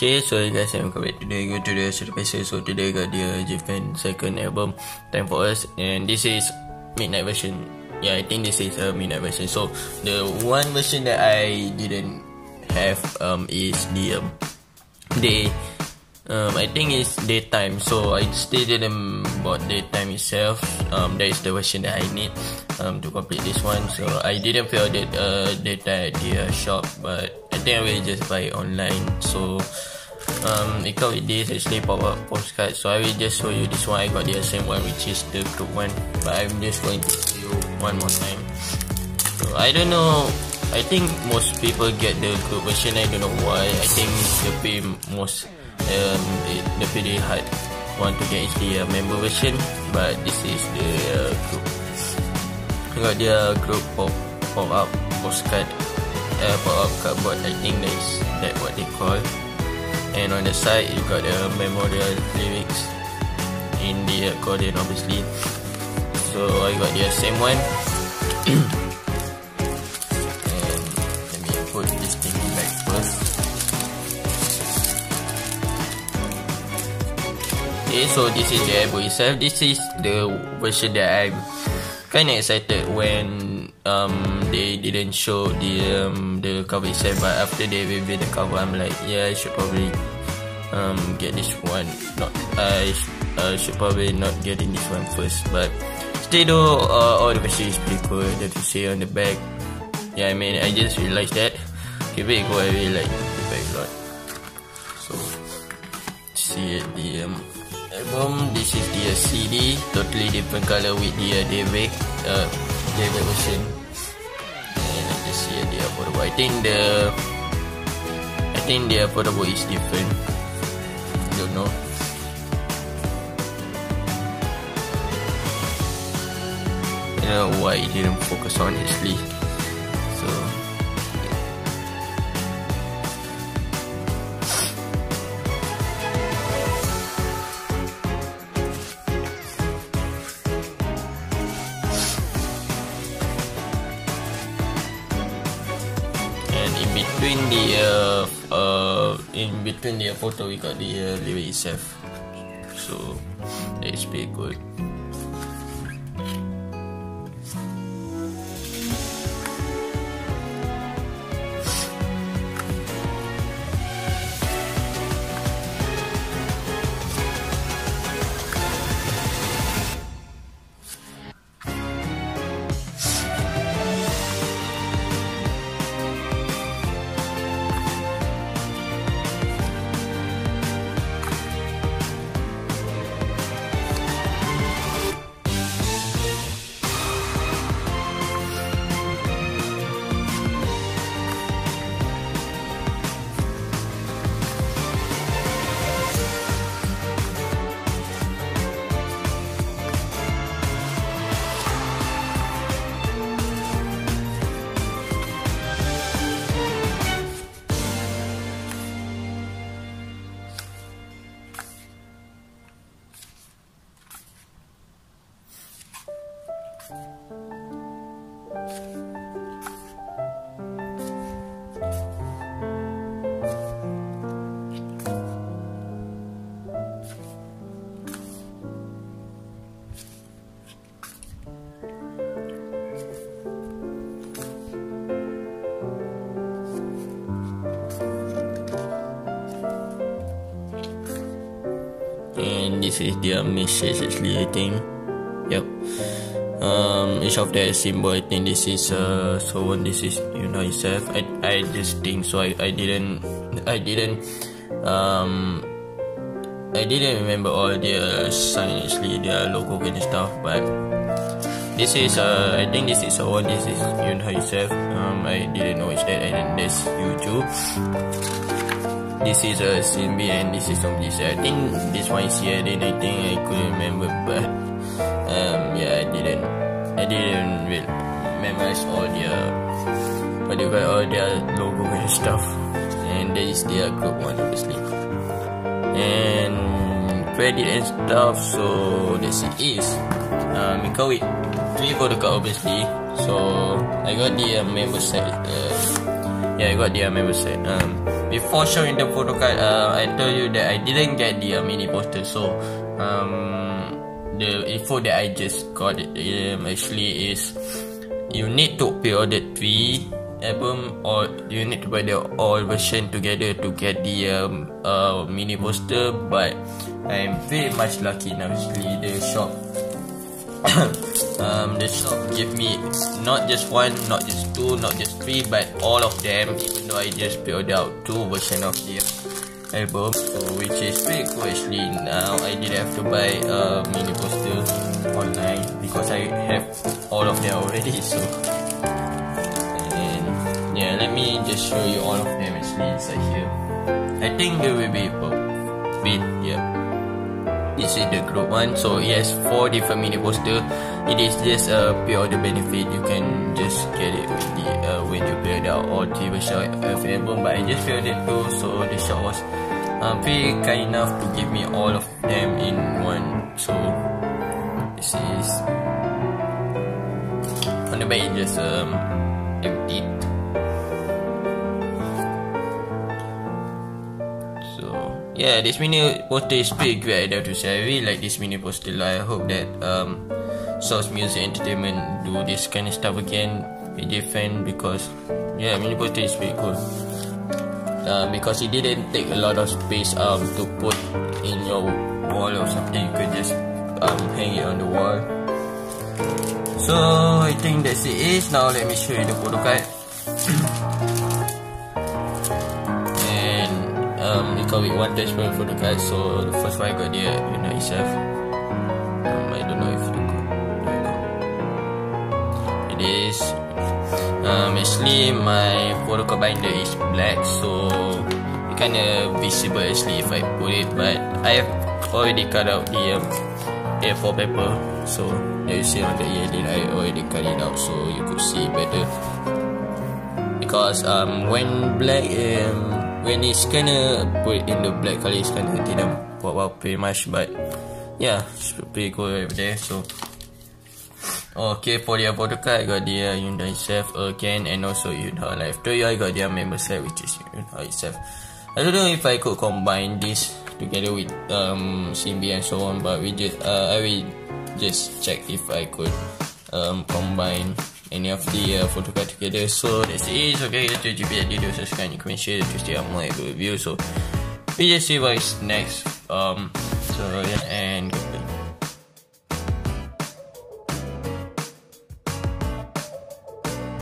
Okay, so guys, welcome back today. Go to the surface. So today got the Japan second album, Time for Us, and this is midnight version. Yeah, I think this is a midnight version. So the one version that I didn't have is the day. I think it's daytime. So I still didn't bought daytime itself. That is the version that I need to complete this one. So I didn't feel that data at the shop, but I think I will just buy it online. So it comes with this actually pop-up postcard. So I will just show you this one. I got the same one, which is the group one, but I'm just going to show you one more time. So I don't know, I think most people get the group version. I don't know why. I think the most the pretty hard one to get is the member version, but this is the group. I got the group pop-up postcard, pop-up cardboard. I think that's what they call. And on the side you got the memorial lyrics in the accordion, obviously. So I got the same one. And let me put this thing back first. Okay, so this is the album itself. This is the version that I'm kinda excited when they didn't show the cover itself, but after they revealed the cover, I'm like, yeah, I should probably get this one. I should probably not get in this one first, but still though, all the version is pretty cool. That you see on the back, yeah, I mean, I just realized that. Give it a go, I really like the back a lot. So see it, the album. This is the CD, totally different color with the David version. And let's just see the affordable. I think the affordable is different. I don't know. I don't know why it didn't focus on actually. So in between the photo we got the lyric itself, so that is pretty good. And this is their message actually, I think. Yep. Each of their symbol, I think this is so on, this is yourself. I just think so. I didn't remember all their sign actually, their logo and stuff, but this is I think this is one, this is yourself. I didn't know it's that, and this YouTube. This is a Simbi, and this is somebody said. I think this one is here, then I think I couldn't remember, but yeah, I didn't really memorize all their logo and stuff. And there is their group one, obviously, and credit and stuff. So this it is. It come with 3 photo card, obviously. So I got the member set. Yeah, I got the member set. before showing the photo card, I told you that I didn't get the mini poster. So the info that I just got actually is you need to pre-order 3 album, or you need to buy the all version together to get the mini poster. But I'm very much lucky now. Actually, the shop give me not just 1, not just 2, not just 3, but all of them, even though I just pre-ordered out 2 version of the album, so which is pretty cool. Actually, now I didn't have to buy a mini poster online because I have all of them already. So, and yeah, let me just show you all of them actually inside here. I think there will be this is the group one, so it has 4 different mini poster. It is just a pre-order benefit. You can just get it with the when you pre-order all 3 versions of the album. But I just pre-ordered 2, so the shop was pretty kind enough to give me all of them in one. So this is on the back, it just empty. Yeah, this mini poster is pretty great. I have to say, I really like this mini poster. I hope that Source Music Entertainment do this kind of stuff again. Be different, because yeah, mini poster is pretty cool. Because it didn't take a lot of space to put in your wall or something. You could just hang it on the wall. So I think that's it. Now let me show you the photo card. We call it one dashboard for the card. So the first one I got here, itself. I don't know if you could. It is actually my photo card binder is black, so it kinda visible actually if I put it. But I have already cut out the A4 paper, so you see on the edit I already cut it out so you could see better. Because when black when it's kinda put in the black color, it's kinda tidak pop out pretty much. But yeah, it's pretty cool over there. So okay, for the photo card, I got the Hyundai itself again, and also Hyundai Life 2. I got their member set, which is Hyundai itself. I don't know if I could combine this together with Simbi and so on, but I will just check if I could combine any of the photo card together. So that's it. So guys, to video, subscribe, comment, share to stay on my review. So we just see what's next. So yeah, and